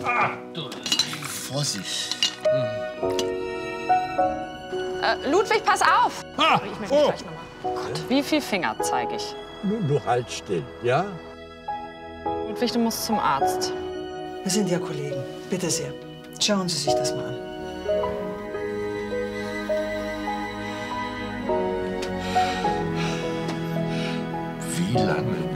Vorsicht. Ludwig, pass auf! Ich melde mich gleich nochmal. Gott, wie viel Finger zeige ich? Du halt still, ja? Ludwig, du musst zum Arzt. Wir sind ja Kollegen. Bitte sehr. Schauen Sie sich das mal an. Wie lange?